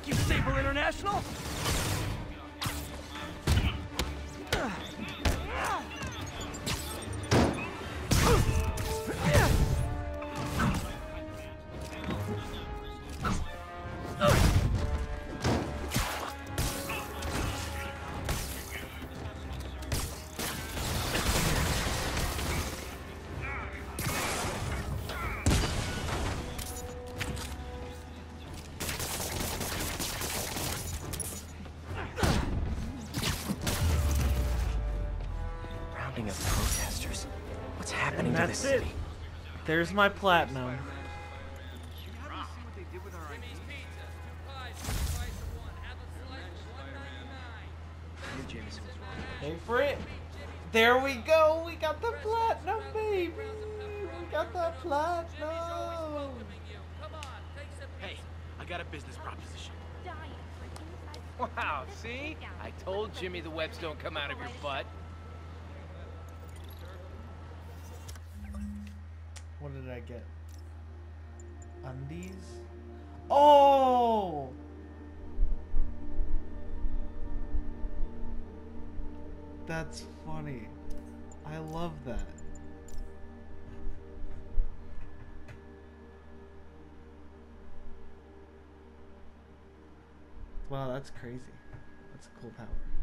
you, Sable International! Of protesters. What's happening to this That's it. city? There's my platinum. Pay for it. There we go. We got the platinum, baby. We got the platinum. Hey, I got a business proposition. Wow, see? I told Jimmy the webs don't come out of your butt. What did I get? Undies? Oh! That's funny. I love that. Wow, that's crazy. That's a cool power.